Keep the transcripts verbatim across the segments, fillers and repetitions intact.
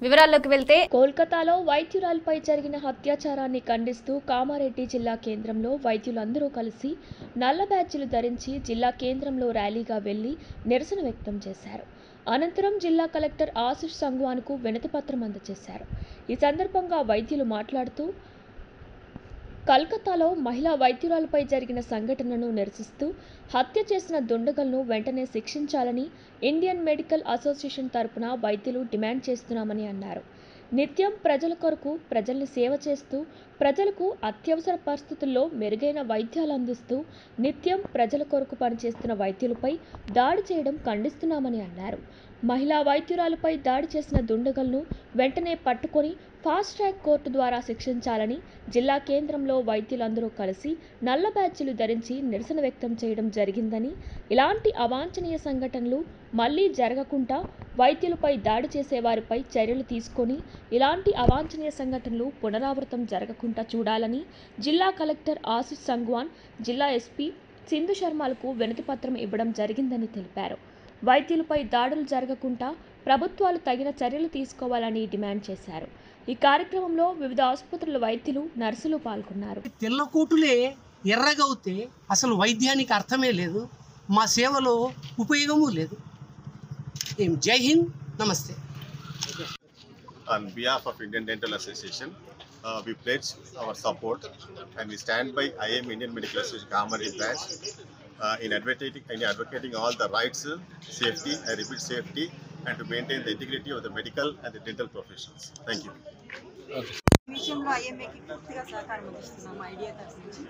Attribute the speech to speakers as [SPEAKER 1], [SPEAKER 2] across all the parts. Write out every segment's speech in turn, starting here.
[SPEAKER 1] వివరాల్లోకి వెళ్తే
[SPEAKER 2] కోల్కతాలో వైద్యురాలపై జరిగిన అత్యాచారాన్ని ఖండిస్తూ కామారెడ్డి జిల్లా కేంద్రంలో వైద్యులందరూ కలిసి నల్ల బ్యాడ్జీలు ధరించి జిల్లా కేంద్రంలో ర్యాలీగా వెళ్లి నిరసన వ్యక్తం చేశారు. అనంతరం జిల్లా కలెక్టర్ ఆశిష్ సంగ్వాన్కు వినతిపత్రం అందజేశారు. ఈ సందర్భంగా వైద్యులు మాట్లాడుతూ కల్కత్తాలో మహిళా వైద్యురాలపై జరిగిన సంఘటనను నిరసిస్తూ హత్య చేసిన దుండగులను వెంటనే శిక్షించాలని ఇండియన్ మెడికల్ అసోసియేషన్ తరపున వైద్యులు డిమాండ్ చేస్తున్నామని అన్నారు. నిత్యం ప్రజల కొరకు ప్రజల్ని సేవ చేస్తూ ప్రజలకు అత్యవసర పరిస్థితుల్లో మెరుగైన వైద్యాలు అందిస్తూ నిత్యం ప్రజల కొరకు పనిచేస్తున్న వైద్యులపై దాడి చేయడం ఖండిస్తున్నామని అన్నారు. మహిళా వైద్యురాలపై దాడి చేసిన దుండగులను వెంటనే పట్టుకొని ఫాస్ట్ ట్రాక్ కోర్టు ద్వారా శిక్షించాలని జిల్లా కేంద్రంలో వైద్యులందరూ కలిసి నల్ల బ్యాడ్జీలు ధరించి నిరసన వ్యక్తం చేయడం జరిగిందని, ఇలాంటి అవాంఛనీయ సంఘటనలు మళ్లీ జరగకుండా వైద్యులపై దాడి చేసేవారిపై చర్యలు తీసుకొని ఇలాంటి అవాంఛనీయ సంఘటనలు పునరావృతం జరగకుండా చూడాలని జిల్లా కలెక్టర్ ఆశిష్ సంగ్వాన్, జిల్లా ఎస్పీ సింధు శర్మలకు వినతిపత్రం ఇవ్వడం జరిగిందని తెలిపారు. వైద్యులపై దాడులు జరగకుండా ప్రభుత్వాలు తగిన చర్యలు తీసుకోవాలని డిమాండ్ చేశారు. ఈ కార్యక్రమంలో వివిధ ఆసుపత్రుల వైద్యులు, నర్సులు పాల్గొన్నారు.
[SPEAKER 3] తెల్లకోటులే ఎర్రగవుతే అసలు వైద్యానికి అర్థమే లేదు, మా సేవలో ఉపయోగము లేదు. ఏం జై హింద్, నమస్తే.
[SPEAKER 4] On behalf of Indian Dental Association, uh, we pledge our support and we stand by I A M Indian Medical Association Kamaredi branch uh, in advocating in advocating all the rights, safety, I repeat safety, and to maintain the integrity of the medical and the dental professions. Thank you.
[SPEAKER 5] విషయంలో ఐఎంఏకి పూర్తిగా సహకారం అందిస్తున్నాము idea తరఫు నుంచి.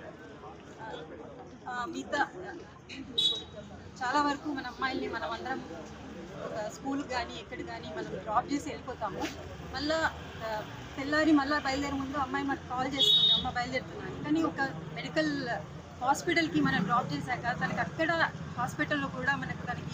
[SPEAKER 5] మిగతా చాలా వరకు మన అమ్మాయిల్ని మనం అందరం ఒక స్కూల్కి కానీ ఎక్కడ కానీ మనం డ్రాప్ చేసి వెళ్ళిపోతాము. మళ్ళీ తెల్లారి మళ్ళీ బయలుదేరే ముందు అమ్మాయి మనకు కాల్ చేస్తుంది, అమ్మ బయలుదేరుతున్నాను. కానీ ఒక మెడికల్ హాస్పిటల్కి మనం డ్రాప్ చేశాక తనకి అక్కడ హాస్పిటల్లో కూడా మనకు తనకి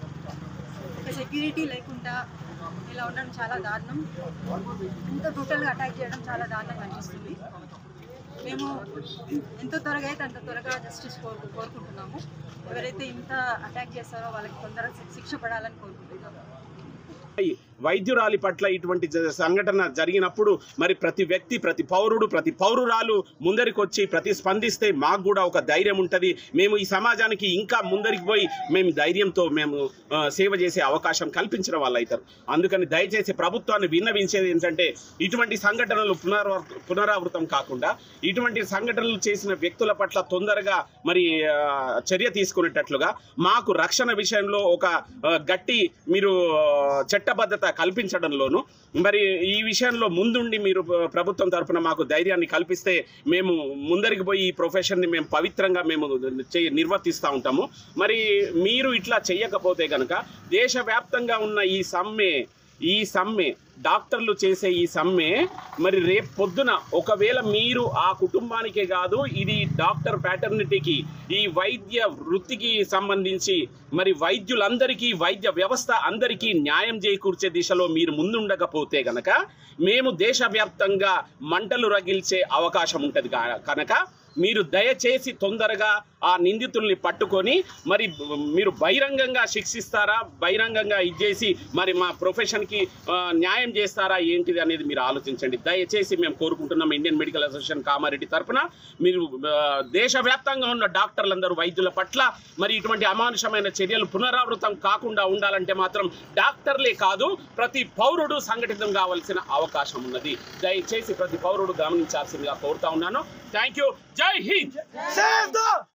[SPEAKER 5] ఒక సెక్యూరిటీ లేకుండా ఇలా ఉండడం చాలా దారుణం. ఎంతో టోటల్గా అటాక్ చేయడం చాలా దారుణంగా అనిపిస్తుంది. మేము ఎంతో త్వరగా అయితే అంత త్వరగా జస్టిస్ కోరు కోరుకుంటున్నాము ఎవరైతే ఇంత అటాక్ చేస్తారో వాళ్ళకి తొందరగా శిక్ష పడాలని కోరుకుంటున్నాము.
[SPEAKER 6] వైద్యురాలి పట్ల ఇటువంటి సంఘటన జరిగినప్పుడు మరి ప్రతి వ్యక్తి, ప్రతి పౌరుడు, ప్రతి పౌరురాలు ముందరికి వచ్చి ప్రతిస్పందిస్తే మాకు కూడా ఒక ధైర్యం ఉంటుంది. మేము ఈ సమాజానికి ఇంకా ముందరికి పోయి మేము ధైర్యంతో మేము సేవ చేసే అవకాశం కల్పించిన వాళ్ళు అవుతారు. అందుకని దయచేసి ప్రభుత్వాన్ని విన్నవించేది ఏంటంటే ఇటువంటి సంఘటనలు పునరావ పునరావృతం కాకుండా ఇటువంటి సంఘటనలు చేసిన వ్యక్తుల పట్ల తొందరగా మరి చర్య తీసుకునేటట్లుగా మాకు రక్షణ విషయంలో ఒక గట్టి మీరు చట్టబద్ధత కల్పించడంలోను మరి ఈ విషయంలో ముందుండి మీరు ప్రభుత్వం తరఫున మాకు ధైర్యాన్ని కల్పిస్తే మేము ముందరికి పోయి ఈ ప్రొఫెషన్ని మేము పవిత్రంగా మేము నిర్వర్తిస్తూ ఉంటాము. మరి మీరు ఇట్లా చెయ్యకపోతే కనుక దేశవ్యాప్తంగా ఉన్న ఈ సమ్మె ఈ సమ్మె డాక్టర్లు చేసే ఈ సమ్మె మరి రేపు పొద్దున ఒకవేళ మీరు ఆ కుటుంబానికే కాదు, ఇది డాక్టర్ ప్యాటర్నిటీకి, ఈ వైద్య వృత్తికి సంబంధించి మరి వైద్యులందరికీ, వైద్య వ్యవస్థ అందరికీ న్యాయం చేకూర్చే దిశలో మీరు ముందుండకపోతే కనుక మేము దేశవ్యాప్తంగా మంటలు రగిల్చే అవకాశం ఉంటుంది. కనుక మీరు దయచేసి తొందరగా ఆ నిందితుల్ని పట్టుకొని మరి మీరు బహిరంగంగా శిక్షిస్తారా, బహిరంగంగా ఇచ్చేసి మరి మా ప్రొఫెషన్కి న్యాయం చేస్తారా ఏంటిది అనేది మీరు ఆలోచించండి. దయచేసి మేము కోరుకుంటున్నాం ఇండియన్ మెడికల్ అసోసియేషన్ కామారెడ్డి తరఫున మీరు దేశవ్యాప్తంగా ఉన్న డాక్టర్లందరూ వైద్యుల పట్ల మరి ఇటువంటి అమానుషమైన చర్యలు పునరావృతం కాకుండా ఉండాలంటే మాత్రం డాక్టర్లే కాదు ప్రతి పౌరుడు సంఘటితం కావాల్సిన అవకాశం ఉన్నది. దయచేసి ప్రతి పౌరుడు గమనించాల్సిందిగా కోరుతా ఉన్నాను. Thank you. జై హింద్.